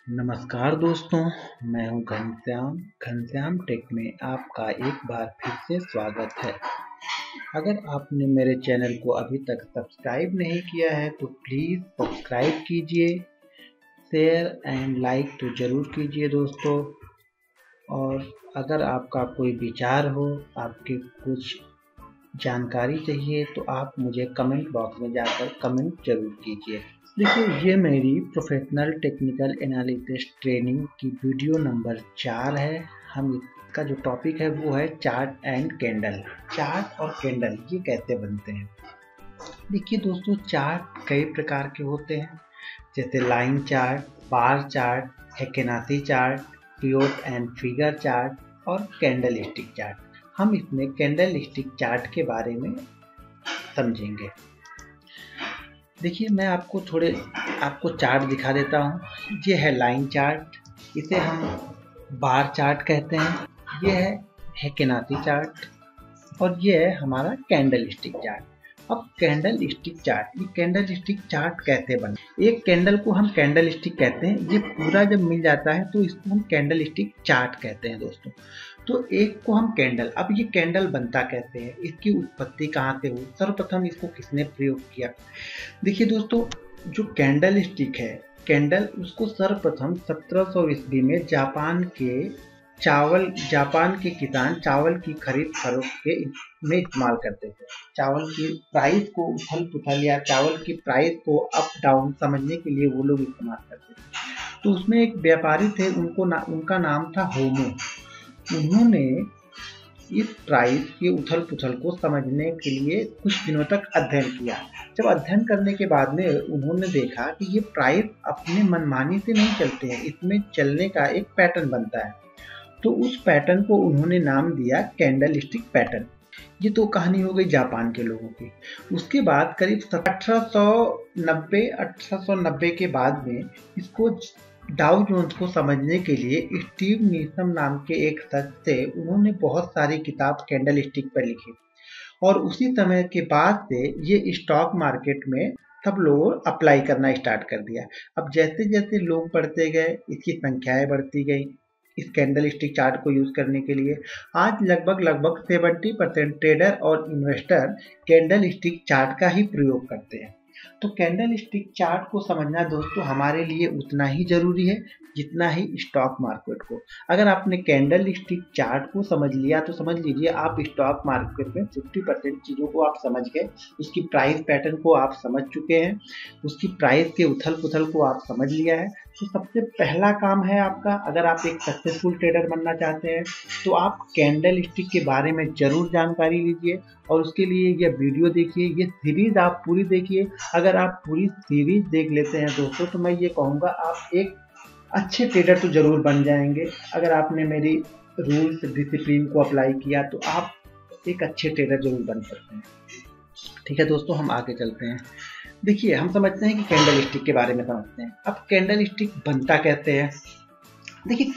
नमस्कार दोस्तों, मैं हूं घनश्याम। घनश्याम टेक में आपका एक बार फिर से स्वागत है। अगर आपने मेरे चैनल को अभी तक सब्सक्राइब नहीं किया है तो प्लीज़ सब्सक्राइब कीजिए, शेयर एंड लाइक तो ज़रूर कीजिए दोस्तों। और अगर आपका कोई विचार हो, आपके कुछ जानकारी चाहिए तो आप मुझे कमेंट बॉक्स में जाकर कमेंट ज़रूर कीजिए। देखिए, ये मेरी प्रोफेशनल टेक्निकल एनालिसिस ट्रेनिंग की वीडियो नंबर 4 है। हम इसका जो टॉपिक है वो है चार्ट एंड कैंडल। चार्ट और कैंडल ये कैसे बनते हैं। देखिए दोस्तों, चार्ट कई प्रकार के होते हैं, जैसे line chart, bar chart, heikin ashi chart, pivot and figure chart और कैंडल स्टिक चार्ट। हम इसमें कैंडल स्टिक चार्ट के बारे में समझेंगे। देखिए, मैं आपको चार्ट दिखा देता हूँ। ये है लाइन चार्ट, इसे हम बार चार्ट कहते हैं। ये है हेकेनासी चार्ट और ये है हमारा कैंडल स्टिक चार्ट। अब कैंडल स्टिक चार्ट, ये कैंडल स्टिक चार्ट कैसे बने। एक कैंडल को हम कैंडल स्टिक कहते हैं। ये पूरा जब मिल जाता है तो इसको हम कैंडल स्टिक चार्ट कहते हैं दोस्तों। तो एक को हम कैंडल, अब ये कैंडल बनता कैसे है, इसकी उत्पत्ति कहाँ से हुई, सर्वप्रथम इसको किसने प्रयोग किया। देखिए दोस्तों, जो कैंडल स्टिक है, कैंडल उसको सर्वप्रथम 1700 ईस्वी में जापान के किसान चावल की खरीद फरोख्त में इस्तेमाल करते थे। चावल की प्राइस को उथल पुथल या चावल की प्राइस को अप डाउन समझने के लिए वो लोग इस्तेमाल करते थे। तो उसमें एक व्यापारी थे, उनका नाम था होमो। उन्होंने इस प्राइस के उथल पुथल को समझने के लिए कुछ दिनों तक अध्ययन किया। जब अध्ययन करने के बाद में उन्होंने देखा कि ये प्राइस अपने मनमानी से नहीं चलते हैं, इसमें चलने का एक पैटर्न बनता है। तो उस पैटर्न को उन्होंने नाम दिया कैंडल स्टिक पैटर्न। ये तो कहानी हो गई जापान के लोगों की। उसके बाद करीब 1890 के बाद में इसको डाउ जोन्स को समझने के लिए स्टीव नीसम नाम के एक शख्स थे, उन्होंने बहुत सारी किताब कैंडल स्टिक पर लिखी और उसी समय के बाद से ये स्टॉक मार्केट में सब लोग अप्लाई करना स्टार्ट कर दिया। अब जैसे जैसे लोग बढ़ते गए, इसकी संख्याएं बढ़ती गई। इस कैंडल स्टिक चार्ट को यूज करने के लिए आज लगभग 70% ट्रेडर और इन्वेस्टर कैंडल स्टिक चार्ट का ही प्रयोग करते हैं। तो कैंडल स्टिक चार्ट को समझना दोस्तों हमारे लिए उतना ही जरूरी है जितना ही स्टॉक मार्केट को। अगर आपने कैंडल स्टिक चार्ट को समझ लिया तो समझ लीजिए आप स्टॉक मार्केट में 50% चीज़ों को आप समझ गए। उसकी प्राइस पैटर्न को आप समझ चुके हैं, उसकी प्राइस के उथल पुथल को आप समझ लिया है। तो सबसे पहला काम है आपका, अगर आप एक सक्सेसफुल ट्रेडर बनना चाहते हैं तो आप कैंडल स्टिक के बारे में ज़रूर जानकारी लीजिए और उसके लिए यह वीडियो देखिए, ये सीरीज आप पूरी देखिए। अगर आप पूरी सीरीज देख लेते हैं दोस्तों तो मैं ये कहूँगा आप एक अच्छे ट्रेडर तो ज़रूर बन जाएंगे। अगर आपने मेरी रूल्स डिसिप्लिन को अप्लाई किया तो आप एक अच्छे ट्रेडर जरूर बन सकते हैं। ठीक है दोस्तों, हम आगे चलते हैं। देखिए, हम समझते हैं कि कैंडल स्टिक के बारे में समझते हैं। अब कैंडल स्टिक बनता कैसे है। देखिए,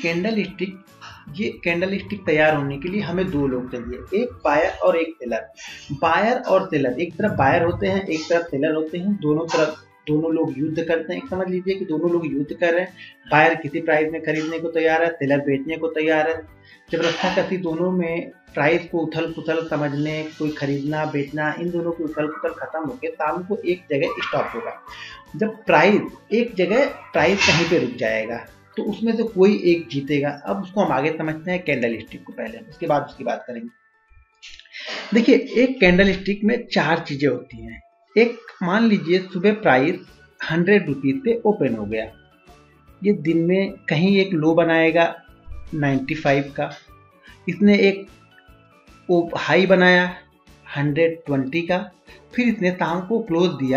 कैंडल स्टिक तैयार होने के लिए हमें दो लोग चाहिए, एक बायर और एक सेलर। बायर और सेलर, एक तरफ बायर होते हैं, एक तरफ सेलर होते हैं। दोनों लोग युद्ध करते हैं। समझ लीजिए कि दोनों लोग युद्ध कर रहे हैं। बायर किसी प्राइस में खरीदने को तैयार है, सेलर बेचने को तैयार है। जब रस्साकसी दोनों में प्राइस को उथल पुथल समझने, कोई खरीदना बेचना, इन दोनों की उथल पुथल खत्म होकर शाम को एक जगह स्टॉप होगा। जब एक जगह प्राइस कहीं पे रुक जाएगा तो उसमें से कोई एक जीतेगा। अब उसको हम आगे समझते हैं कैंडल स्टिक को पहले, उसके बाद उसकी बात करेंगे। देखिए, एक कैंडल स्टिक में 4 चीजें होती हैं। एक, मान लीजिए सुबह प्राइस 100 रुपीज पे ओपन हो गया, ये दिन में कहीं एक लो बनाएगा 95 का, इसने एक हाई बनाया 120 का, फिर इसने शाम को क्लोज दिया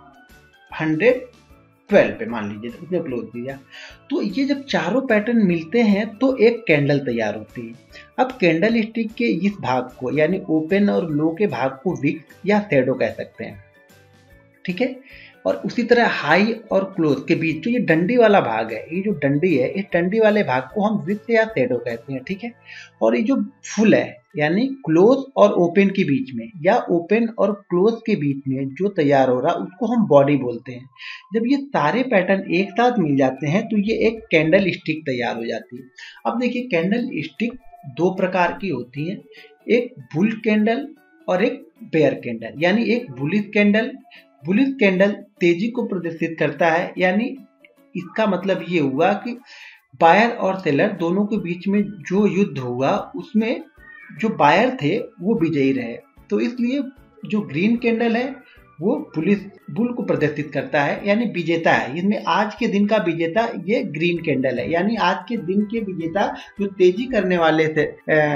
112 पे, मान लीजिए इसने क्लोज दिया। तो ये जब चारों पैटर्न मिलते हैं तो एक कैंडल तैयार होती है। अब कैंडल स्टिक के इस भाग को यानी ओपन और लो के भाग को विक या शैडो कह सकते हैं। ठीक है, और उसी तरह हाई और क्लोज के बीच जो ये डंडी वाला भाग है, ये जो डंडी है, इस डंडी वाले भाग को हम विड्थ या शैडो कहते हैं, ठीक है। और ये जो फुल है यानी क्लोज और ओपन के बीच में या ओपन और क्लोज के बीच में जो तैयार हो रहा उसको हम बॉडी बोलते हैं। जब ये सारे पैटर्न एक साथ मिल जाते हैं तो ये एक कैंडल स्टिक तैयार हो जाती है। अब देखिए कैंडल स्टिक दो प्रकार की होती है, एक बुल कैंडल और एक बेयर कैंडल। यानी एक बुलिश कैंडल तेजी को प्रदर्शित करता है, यानी इसका मतलब ये हुआ कि बायर और सेलर दोनों के बीच में जो युद्ध हुआ उसमें जो बायर थे वो विजयी रहे। तो इसलिए जो ग्रीन कैंडल है वो बुल को प्रदर्शित करता है, यानी विजेता है। इसमें आज के दिन का विजेता ये ग्रीन कैंडल है, यानी आज के दिन के विजेता जो तेजी करने वाले थे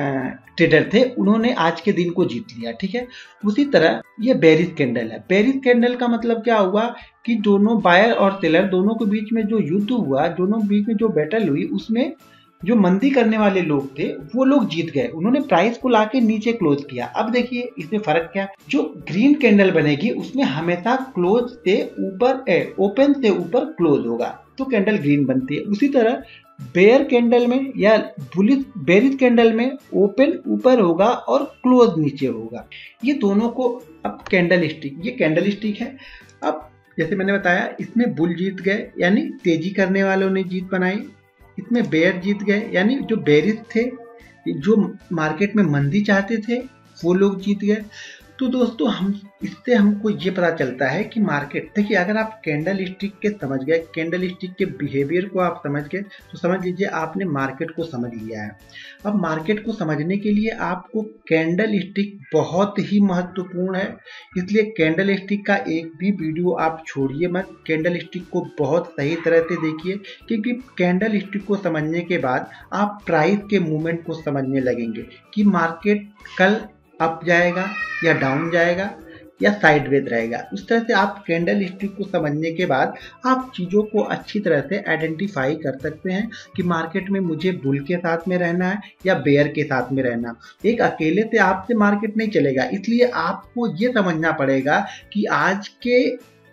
ट्रेडर थे, उन्होंने आज के दिन को जीत लिया, ठीक है। उसी तरह ये बेरिश कैंडल है। बेरिश कैंडल का मतलब क्या हुआ कि दोनों बायर और सेलर दोनों के बीच में जो युद्ध हुआ, दोनों के बीच में जो बैटल हुई, उसमें जो मंदी करने वाले लोग थे वो लोग जीत गए, उन्होंने प्राइस को लाके नीचे क्लोज किया। अब देखिए इसमें फर्क क्या, जो ग्रीन कैंडल बनेगी उसमें हमेशा क्लोज से ऊपर ओपन से ऊपर क्लोज होगा, तो कैंडल ग्रीन बनती है। उसी तरह बेयर कैंडल में या बेरिश कैंडल में ओपन ऊपर होगा और क्लोज नीचे होगा। ये दोनों को अब कैंडल स्टिक है। अब जैसे मैंने बताया इसमें बुल जीत गए यानी तेजी करने वालों ने जीत बनाई, इसमें बेयर जीत गए यानी जो बेरिश थे, जो मार्केट में मंदी चाहते थे वो लोग जीत गए। तो दोस्तों इससे हमको ये पता चलता है कि मार्केट, देखिए अगर आप कैंडल स्टिक के समझ गए, कैंडल स्टिक के बिहेवियर को आप समझ गए तो समझ लीजिए आपने मार्केट को समझ लिया है। अब मार्केट को समझने के लिए आपको कैंडल स्टिक बहुत ही महत्वपूर्ण है, इसलिए कैंडल स्टिक का एक भी वीडियो आप छोड़िए मत, कैंडल स्टिक को बहुत सही तरह से देखिए, क्योंकि कैंडल स्टिक को समझने के बाद आप प्राइस के मूवमेंट को समझने लगेंगे कि मार्केट कल अप जाएगा या डाउन जाएगा या साइडवेज रहेगा। उस तरह से आप कैंडल स्टिक को समझने के बाद आप चीज़ों को अच्छी तरह से आइडेंटिफाई कर सकते हैं कि मार्केट में मुझे बुल के साथ में रहना है या बेयर के साथ में रहना। एक अकेले से आपसे मार्केट नहीं चलेगा, इसलिए आपको ये समझना पड़ेगा कि आज के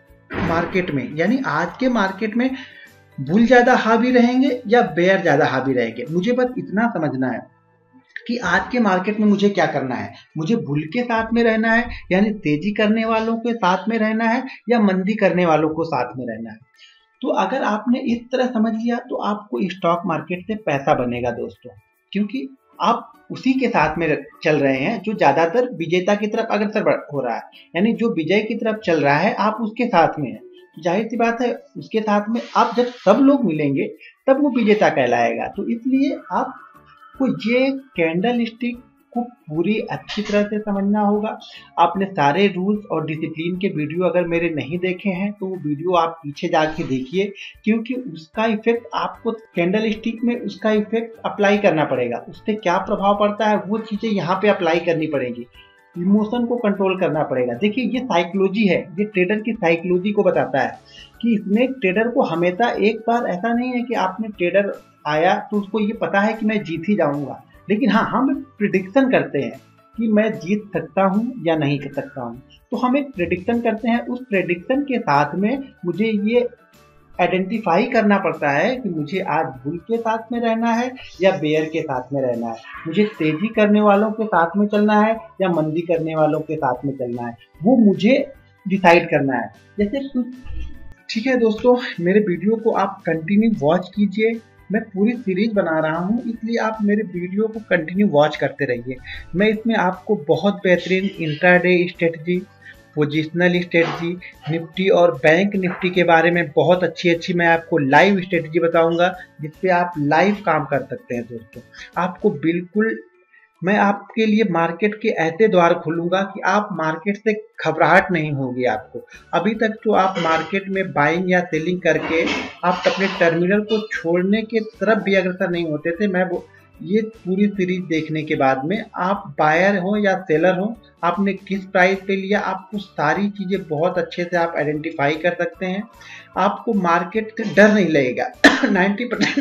मार्केट में, यानी आज के मार्केट में बुल ज़्यादा हावी रहेंगे या बेयर ज़्यादा हावी रहेंगे। मुझे बस इतना समझना है कि आज के मार्केट में मुझे क्या करना है, मुझे बुल के साथ में रहना है यानी तेजी करने वालों के साथ में रहना है या मंदी करने वालों को साथ में रहना है। तो अगर आपने इस तरह समझ लिया तो आपको स्टॉक मार्केट से पैसा बनेगा दोस्तों, क्योंकि आप उसी के साथ में चल रहे हैं जो ज्यादातर विजेता की तरफ अग्रसर हो रहा है, यानी जो विजय की तरफ चल रहा है आप उसके साथ में है। जाहिर सी बात है उसके साथ में आप जब सब लोग मिलेंगे तब वो विजेता कहलाएगा। तो इसलिए आप को ये कैंडल स्टिक को पूरी अच्छी तरह से समझना होगा। आपने सारे रूल्स और डिसिप्लिन के वीडियो अगर मेरे नहीं देखे हैं तो वो वीडियो आप पीछे जाके देखिए, क्योंकि उसका इफेक्ट आपको कैंडल स्टिक में उसका इफेक्ट अप्लाई करना पड़ेगा। उससे क्या प्रभाव पड़ता है वो चीज़ें यहाँ पे अप्लाई करनी पड़ेगी। इमोशन को कंट्रोल करना पड़ेगा। देखिए ये साइकोलॉजी है, ये ट्रेडर की साइकोलॉजी को बताता है कि इसमें ट्रेडर को हमेशा एक बार ऐसा नहीं है कि आपने ट्रेडर आया तो उसको ये पता है कि मैं जीत ही जाऊंगा, लेकिन हाँ हम प्रिडिक्शन करते हैं कि मैं जीत सकता हूँ या नहीं कर सकता हूँ। तो हम एक प्रिडिक्शन करते हैं, उस प्रिडिक्शन के साथ में मुझे ये आइडेंटिफाई करना पड़ता है कि मुझे आज बुल के साथ में रहना है या बेयर के साथ में रहना है, मुझे तेजी करने वालों के साथ में चलना है या मंदी करने वालों के साथ में चलना है, वो मुझे डिसाइड करना है। जैसे ठीक है दोस्तों, मेरे वीडियो को आप कंटिन्यू वॉच कीजिए। मैं पूरी सीरीज बना रहा हूँ, इसलिए आप मेरे वीडियो को कंटिन्यू वॉच करते रहिए। मैं इसमें आपको बहुत बेहतरीन intraday strategy, positional strategy, Nifty और बैंक निफ्टी के बारे में बहुत अच्छी मैं आपको लाइव स्ट्रेटजी बताऊंगा, जिसपे आप लाइव काम कर सकते हैं दोस्तों। आपको बिल्कुल मैं आपके लिए मार्केट के ऐसे द्वार खोलूंगा कि आप मार्केट से घबराहट नहीं होगी आपको। अभी तक तो आप मार्केट में बाइंग या सेलिंग करके आप अपने टर्मिनल को छोड़ने के तरफ भी अग्रसर नहीं होते थे। मैं ये पूरी सीरीज देखने के बाद में आप बायर हो या सेलर हो, आपने किस प्राइस पे लिया, आपको सारी चीज़ें बहुत अच्छे से आप आइडेंटिफाई कर सकते हैं। आपको मार्केट से डर नहीं लगेगा।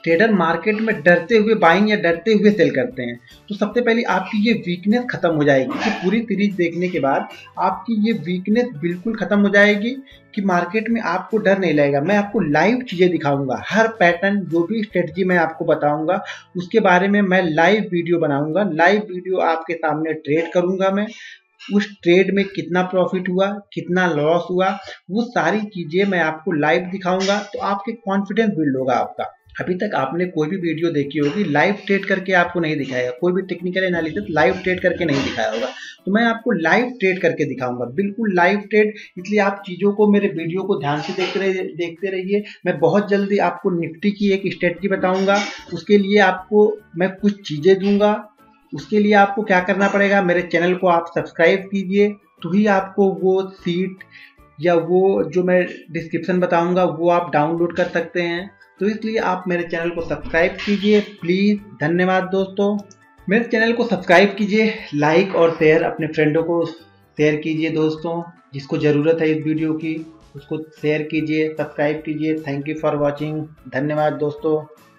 ट्रेडर मार्केट में डरते हुए बाइंग या डरते हुए सेल करते हैं। तो सबसे पहले आपकी ये वीकनेस खत्म हो जाएगी कि पूरी सीरीज देखने के बाद आपकी ये वीकनेस बिल्कुल खत्म हो जाएगी कि मार्केट में आपको डर नहीं लगेगा। मैं आपको लाइव चीज़ें दिखाऊंगा, हर पैटर्न जो भी स्ट्रेटजी मैं आपको बताऊंगा उसके बारे में मैं लाइव वीडियो बनाऊंगा। लाइव वीडियो आपके सामने ट्रेड करूंगा मैं, उस ट्रेड में कितना प्रॉफिट हुआ, कितना लॉस हुआ, वो सारी चीज़ें मैं आपको लाइव दिखाऊंगा। तो आपके कॉन्फिडेंस बिल्ड होगा आपका। अभी तक आपने कोई भी वीडियो देखी होगी लाइव ट्रेड करके आपको नहीं दिखाएगा, कोई भी टेक्निकल एनालिसिस लाइव ट्रेड करके नहीं दिखाया होगा। तो मैं आपको लाइव ट्रेड करके दिखाऊंगा, बिल्कुल लाइव ट्रेड। इसलिए आप चीज़ों को, मेरे वीडियो को ध्यान से देखते रहिए। मैं बहुत जल्दी आपको निफ्टी की एक स्ट्रेटजी बताऊंगा, उसके लिए आपको मैं कुछ चीज़ें दूंगा। उसके लिए आपको क्या करना पड़ेगा, मेरे चैनल को आप सब्सक्राइब कीजिए, तो ही आपको वो सीट या वो जो मैं डिस्क्रिप्शन बताऊंगा वो आप डाउनलोड कर सकते हैं। तो इसलिए आप मेरे चैनल को सब्सक्राइब कीजिए प्लीज़। धन्यवाद दोस्तों। मेरे चैनल को सब्सक्राइब कीजिए, लाइक और शेयर अपने फ्रेंडों को शेयर कीजिए दोस्तों, जिसको ज़रूरत है इस वीडियो की उसको शेयर कीजिए, सब्सक्राइब कीजिए। Thank you for watching. धन्यवाद दोस्तों।